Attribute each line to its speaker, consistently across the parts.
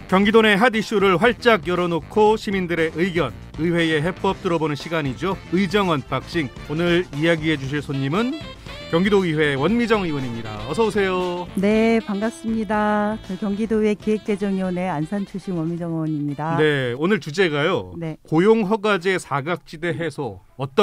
Speaker 1: 경기도 내 핫 이슈를 활짝 열어놓고 시민들의 의견, 의회의 해법 들어보는 시간이죠. 의정 언박싱. 오늘 이야기해 주실 손님은 경기도의회 원미정 의원입니다. 어서 오세요.
Speaker 2: 네, 반갑습니다. 경기도의회 기획재정위원회 안산 출신 원미정 의원입니다.
Speaker 1: 네, 오늘 주제가요.
Speaker 2: 네.
Speaker 1: 고용허가제 사각지대 해소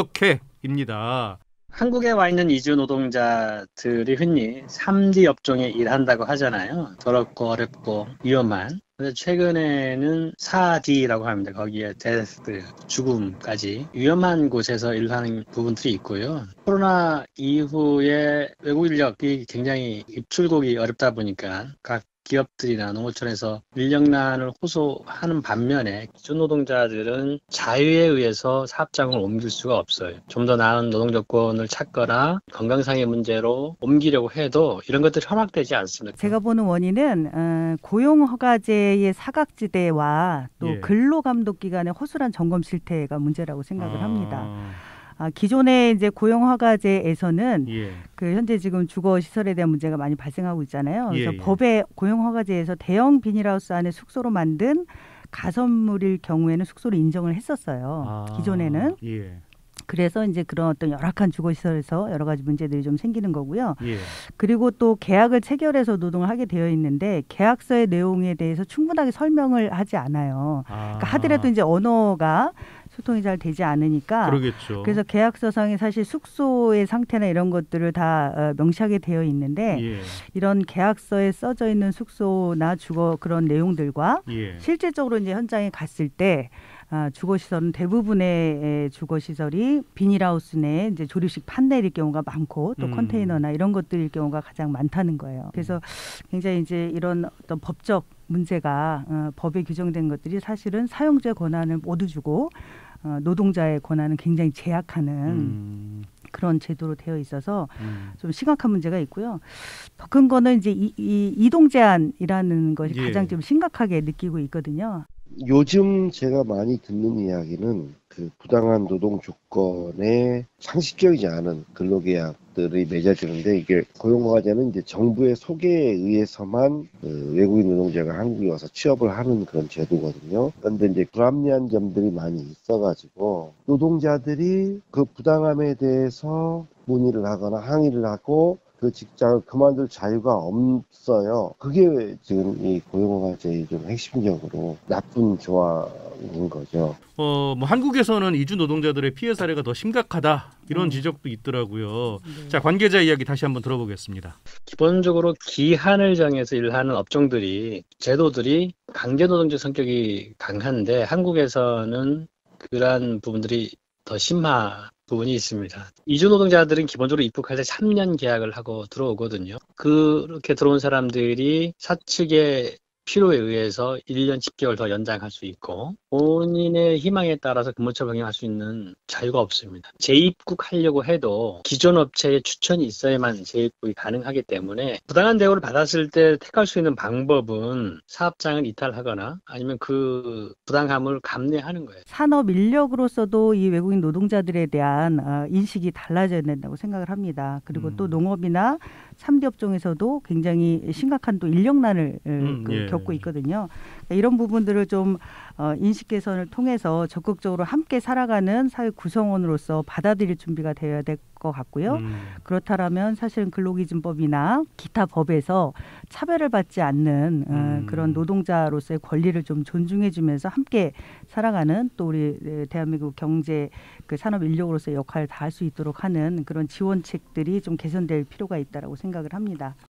Speaker 1: 어떻게입니다.
Speaker 3: 한국에 와 있는 이주 노동자들이 흔히 3D 업종에 일한다고 하잖아요. 더럽고 어렵고 위험한. 그래서 최근에는 4D라고 합니다. 거기에 데스, 죽음까지 위험한 곳에서 일하는 부분들이 있고요. 코로나 이후에 외국 인력이 굉장히 입출국이 어렵다 보니까 각 기업들이나 농어촌에서 인력난을 호소하는 반면에 기존 노동자들은 자유에 의해서 사업장을 옮길 수가 없어요. 좀 더 나은 노동 조건을 찾거나 건강상의 문제로 옮기려고 해도 이런 것들이 허락되지 않습니다. 제가
Speaker 2: 보는 원인은 고용허가제의 사각지대와 또 근로감독기관의 허술한 점검 실태가 문제라고 생각을 합니다. 기존의 이제 고용허가제에서는 그 현재 지금 주거 시설에 대한 문제가 많이 발생하고 있잖아요. 그래서 법의 고용허가제에서 대형 비닐하우스 안에 숙소로 만든 가선물일 경우에는 숙소를 인정을 했었어요. 기존에는. 그래서 이제 그런 어떤 열악한 주거시설에서 여러 가지 문제들이 좀 생기는 거고요. 그리고 또 계약을 체결해서 노동을 하게 되어 있는데 계약서의 내용에 대해서 충분하게 설명을 하지 않아요. 그러니까 하더라도 이제 언어가 소통이 잘 되지 않으니까.
Speaker 1: 그러겠죠.
Speaker 2: 그래서 계약서상에 사실 숙소의 상태나 이런 것들을 다 명시하게 되어 있는데 이런 계약서에 써져 있는 숙소나 주거 그런 내용들과 실질적으로 이제 현장에 갔을 때 주거시설은 대부분의 주거시설이 비닐하우스 내에 이제 조립식 판넬일 경우가 많고 또 컨테이너나 이런 것들일 경우가 가장 많다는 거예요. 그래서 굉장히 이제 이런 어떤 법적 문제가 법에 규정된 것들이 사실은 사용자의 권한을 모두 주고 노동자의 권한은 굉장히 제약하는 그런 제도로 되어 있어서 좀 심각한 문제가 있고요. 더 큰 거는 이제 이동 제한이라는 것이 가장 좀 심각하게 느끼고 있거든요.
Speaker 4: 요즘 제가 많이 듣는 이야기는 그 부당한 노동 조건에 상식적이지 않은 근로계약들이 맺어지는데 이게 고용허가제는 이제 정부의 소개에 의해서만 외국인 노동자가 한국에 와서 취업을 하는 그런 제도거든요. 그런데 이제 불합리한 점들이 많이 있어가지고 노동자들이 그 부당함에 대해서 문의를 하거나 항의를 하고 그 직장을 그만둘 자유가 없어요. 그게 지금 이 고용허가제의 좀 핵심적으로 나쁜 조항인 거죠.
Speaker 1: 뭐 한국에서는 이주 노동자들의 피해 사례가 더 심각하다 이런 지적도 있더라고요. 자, 관계자 이야기 다시 한번 들어보겠습니다.
Speaker 3: 기본적으로 기한을 정해서 일하는 업종들이 제도들이 강제노동적 성격이 강한데 한국에서는 그러한 부분들이 더 심한 부분이 있습니다. 이주 노동자들은 기본적으로 입국할 때 3년 계약을 하고 들어오거든요. 그렇게 들어온 사람들이 사측의 필요에 의해서 1년 10개월 더 연장할 수 있고 본인의 희망에 따라서 근무처 병행할 수 있는 자유가 없습니다. 재입국하려고 해도 기존 업체의 추천이 있어야만 재입국이 가능하기 때문에 부당한 대우를 받았을 때 택할 수 있는 방법은 사업장을 이탈하거나 아니면 그 부당함을 감내하는 거예요.
Speaker 2: 산업 인력으로서도 이 외국인 노동자들에 대한 인식이 달라져야 된다고 생각을 합니다. 그리고 또 농업이나 3D 업종에서도 굉장히 심각한 또 인력난을 겪고 있거든요. 이런 부분들을 좀 인식 개선을 통해서 적극적으로 함께 살아가는 사회 구성원으로서 받아들일 준비가 되어야 될 것 같고요. 그렇다면 사실은 근로기준법이나 기타 법에서 차별을 받지 않는 그런 노동자로서의 권리를 좀 존중해주면서 함께 살아가는 또 우리 대한민국 경제 그 산업 인력으로서의 역할을 다할 수 있도록 하는 그런 지원책들이 좀 개선될 필요가 있다라고 생각을 합니다.